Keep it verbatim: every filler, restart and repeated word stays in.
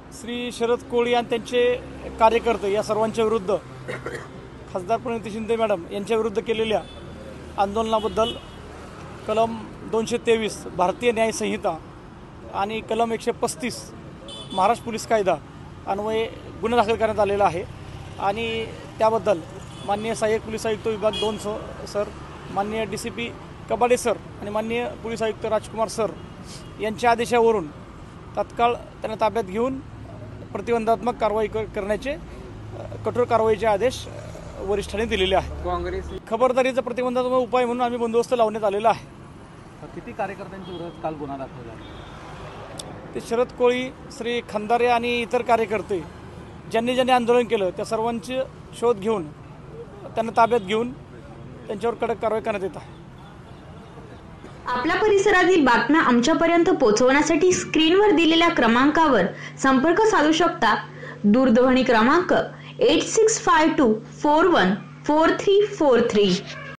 श्री शरद कोळी आणि त्यांचे कार्यकर्ते या सर्वांच्या विरुद्ध खासदार प्रणिती शिंदे मॅडम यांच्या विरुद्ध केलेल्या आंदोलनाबद्दल कलम दोनशे तेवीस भारतीय न्याय संहिता आणि कलम एकशे पस्तीस महाराष्ट्र पोलीस कायदा अन्वये गुन्हा दाखल करण्यात आलेला आहे। आणि त्याबद्दल माननीय सहाय्यक पोलीस आयुक्त विभाग दोन सर, माननीय D C P Kabade sir आणि माननीय पोलीस आयुक्त राजकुमार सर यांच्या आदेशावरून तात्काळ त्यांना ताब्यात घेऊन प्रतिबंधात्मक कारवाई करण्याचे कठोर कारवाईचे आदेश वरिष्ठांनी दिलेले आहेत। काँग्रेस खबरदारीचा प्रतिबंधात्मक उपाय म्हणून आम्ही बंदोबस्त लावण्यात आलेला आहे। किती कार्यकर्त्यांच्या विरोधात काल गुन्हा दाखल झाला? ते शरद कोळी, श्री खंदारे आणि इतर कार्यकर्ते ज्यांनी ज्यांनी आंदोलन केलं त्या सर्वांचे शोध घेऊन त्यांना ताब्यात घेऊन त्यांच्यावर कडक कारवाई करण्यात येत आहे। आपल्या परिसरातील बातम्या आमच्यापर्यंत पोहोचवण्यासाठी स्क्रीनवर दिलेल्या क्रमांकावर संपर्क साधू शकता। दूरध्वनी क्रमांक eight six five two four one four three four three.